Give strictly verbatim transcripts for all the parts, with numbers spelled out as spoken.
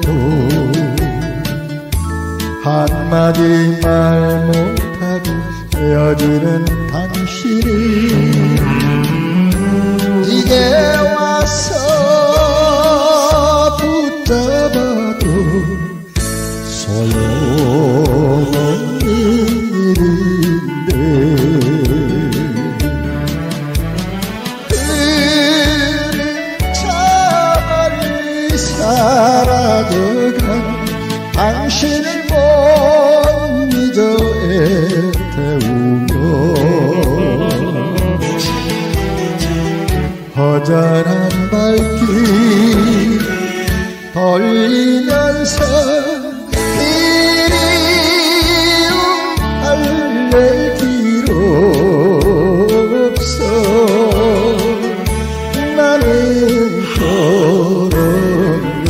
잊혀도 한마디 말 못하고 헤어지는 당신을 이제 와서 붙잡아도 소용없는 일인데 그림자만이 사라져간 당신을 못 잊어 애태우며 허전한 발길 돌리면서 그리움 할렐 길 없어 나는 걸었네.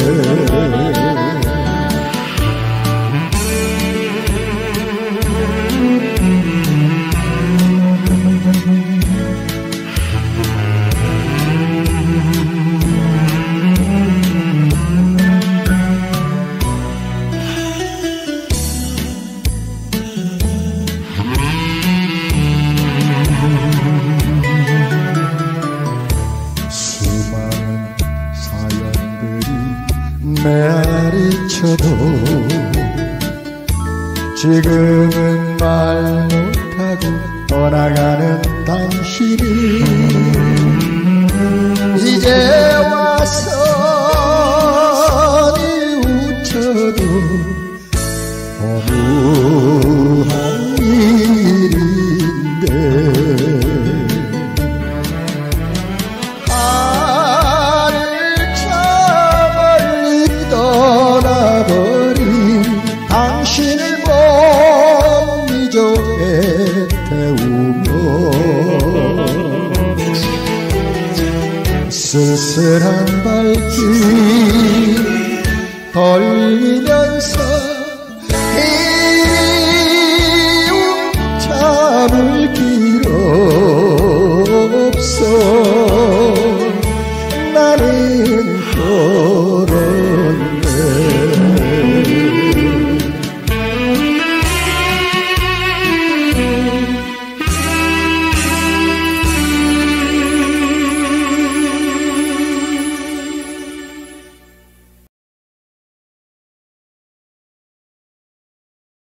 수많은 사연들이 메아리쳐도 지금은 말 못하고 떠나가는 당신이 이제 와서 뉘우쳐도 허무한 일인데 하늘 저 멀리 떠나버린 당신을 못 잊어 애태우며 쓸쓸한 발길 돌리며